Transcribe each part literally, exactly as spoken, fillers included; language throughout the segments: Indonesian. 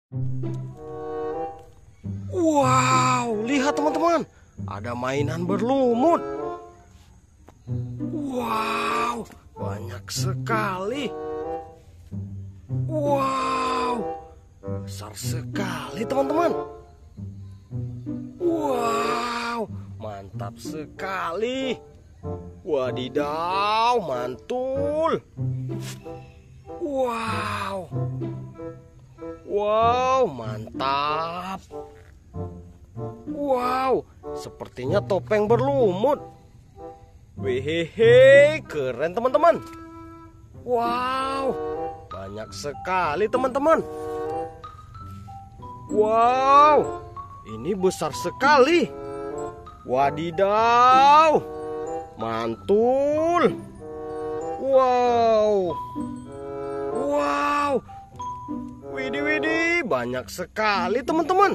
Wow, lihat teman-teman, ada mainan berlumut. Wow, banyak sekali. Wow, besar sekali teman-teman. Wow, mantap sekali. Wadidaw, mantul. Wow. Wow, mantap. Wow, sepertinya topeng berlumut. Wehehe, keren teman-teman. Wow, banyak sekali teman-teman. Wow, ini besar sekali. Wadidaw, mantul. Wow. Wow. Widih, widih, banyak sekali teman-teman.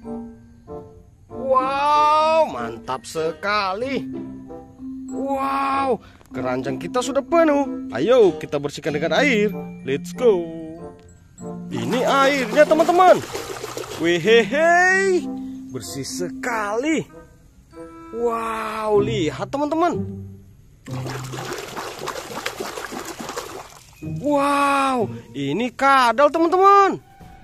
Wow, mantap sekali. Wow, keranjang kita sudah penuh. Ayo kita bersihkan dengan air. Let's go. Ini airnya teman-teman. Wehehe, bersih sekali. Wow, lihat teman-teman. Wow, ini kadal teman-teman.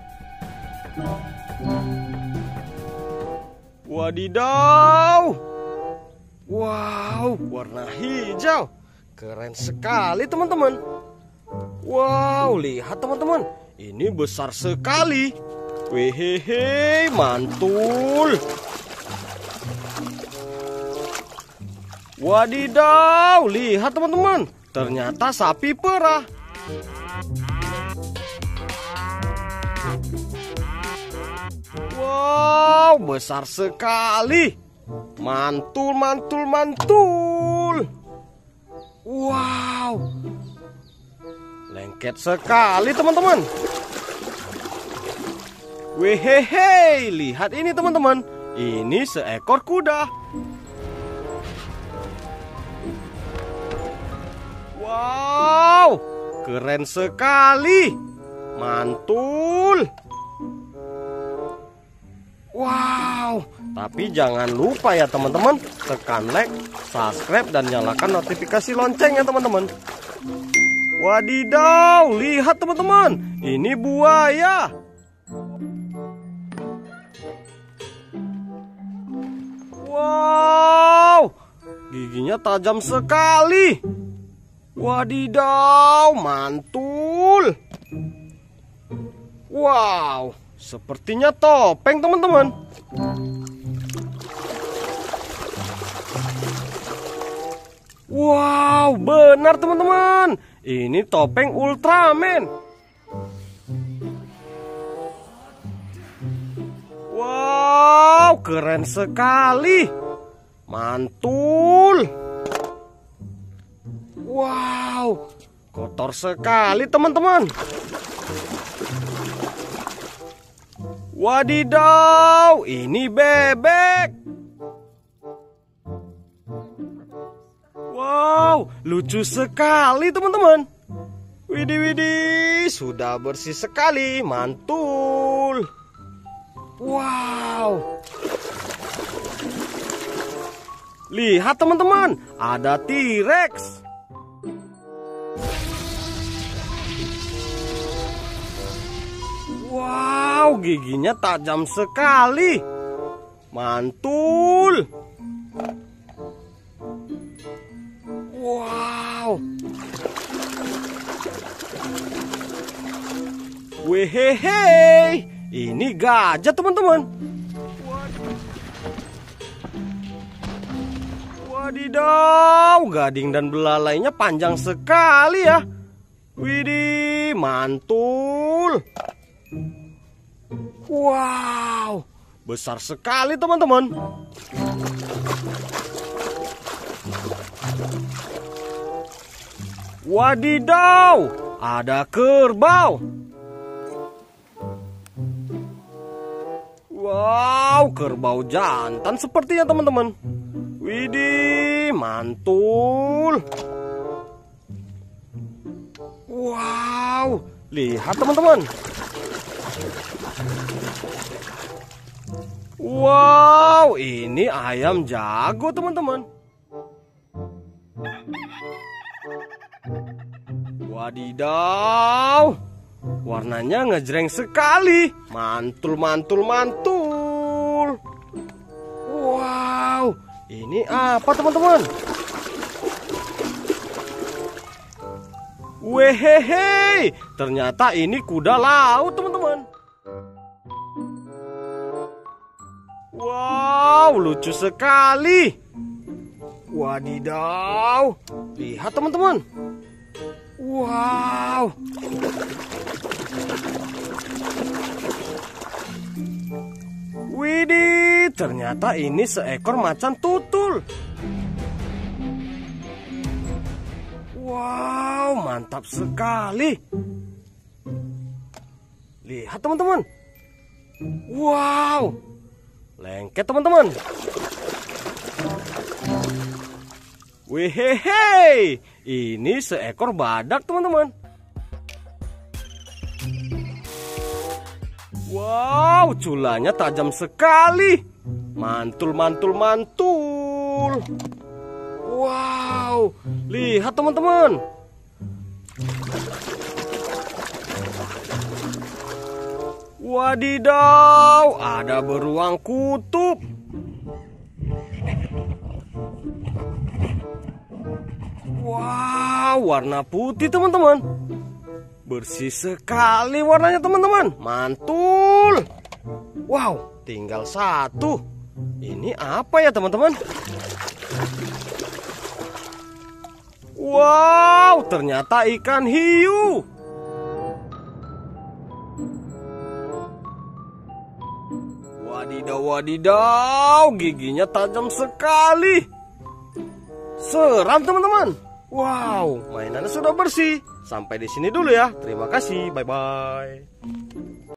Wadidaw. Wow, warna hijau. Keren sekali teman-teman. Wow, lihat teman-teman. Ini besar sekali. Wehehe, mantul. Wadidaw, lihat teman-teman. Ternyata sapi perah. Wow, besar sekali. Mantul, mantul, mantul. Wow, lengket sekali teman-teman. Wehehe, lihat ini teman-teman. Ini seekor kuda. Wow, keren sekali. Mantul. Wow, tapi jangan lupa ya teman-teman, tekan like, subscribe, dan nyalakan notifikasi loncengnya teman-teman. Wadidaw, lihat teman-teman, ini buaya. Wow, giginya tajam sekali. Wadidaw, mantul. Wow, sepertinya topeng teman-teman. Wow, benar teman-teman. Ini topeng Ultraman. Wow, keren sekali. Mantul. Wow, kotor sekali teman-teman. Wadidaw, ini bebek. Wow, lucu sekali teman-teman. Widih, widih, sudah bersih sekali, mantul. Wow. Lihat teman-teman, ada T-Rex. Wow, giginya tajam sekali. Mantul. Wow. Wehehe, ini gajah teman-teman. Wadidaw, gading dan belalainya panjang sekali ya. Widih, mantul. Wow, besar sekali teman-teman. Wadidaw, ada kerbau. Wow, kerbau jantan sepertinya teman-teman. Widih, mantul. Wow, lihat teman-teman. Wow, ini ayam jago, teman-teman. Wadidaw, warnanya ngejreng sekali. Mantul, mantul, mantul. Wow, ini apa, teman-teman? Wehehe, ternyata ini kuda laut, teman-teman. Wow, lucu sekali. Wadidaw, lihat teman-teman. Wow. Widih, ternyata ini seekor macan tutul. Wow, mantap sekali. Lihat teman-teman. Wow, lengket teman-teman. Wehehe, ini seekor badak teman-teman. Wow, culanya tajam sekali. Mantul, mantul, mantul. Wow, lihat teman-teman. Wadidaw, ada beruang kutub. Wow, warna putih teman-teman. Bersih sekali warnanya teman-teman. Mantul. Wow, tinggal satu. Ini apa ya teman-teman? Wow, ternyata ikan hiu. Wadidaw, wadidaw, giginya tajam sekali. Seram teman-teman. Wow, mainannya sudah bersih. Sampai di sini dulu ya. Terima kasih. Bye-bye.